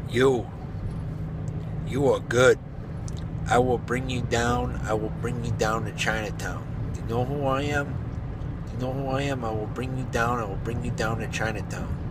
You, you are good. I will bring you down. I will bring you down to Chinatown. Do you know who I am? Do you know who I am? I will bring you down. I will bring you down to Chinatown.